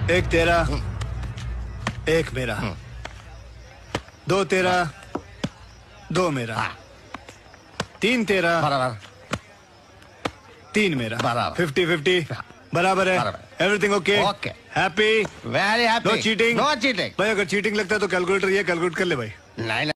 एक तेरा, एक मेरा, दो तेरा, दो मेरा, तीन तेरा, बराबर, तीन मेरा, बराबर, 50-50 बराबर है। Everything okay? Okay, happy? Very happy. No cheating? No cheating. भाई अगर चीटिंग लगता है तो कैलकुलेटर ये कैलकुलेट कर ले भाई। नहीं